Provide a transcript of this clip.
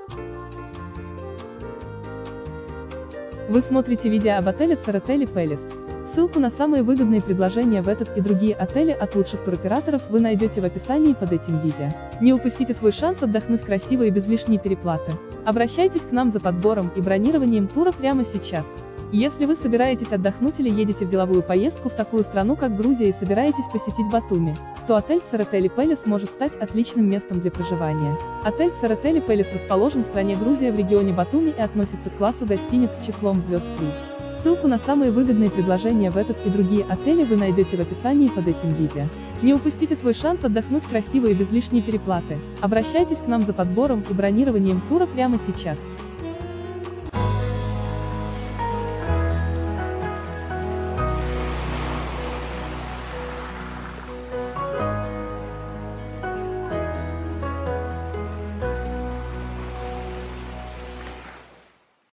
Вы смотрите видео об отеле Церетели Пелес. Ссылку на самые выгодные предложения в этот и другие отели от лучших туроператоров вы найдете в описании под этим видео. Не упустите свой шанс отдохнуть красиво и без лишней переплаты. Обращайтесь к нам за подбором и бронированием тура прямо сейчас. Если вы собираетесь отдохнуть или едете в деловую поездку в такую страну, как Грузия, и собираетесь посетить Батуми, то отель Церетели Пелес может стать отличным местом для проживания. Отель Церетели Пелес расположен в стране Грузия в регионе Батуми и относится к классу гостиниц с числом звезд 3. Ссылку на самые выгодные предложения в этот и другие отели вы найдете в описании под этим видео. Не упустите свой шанс отдохнуть красиво и без лишней переплаты. Обращайтесь к нам за подбором и бронированием тура прямо сейчас.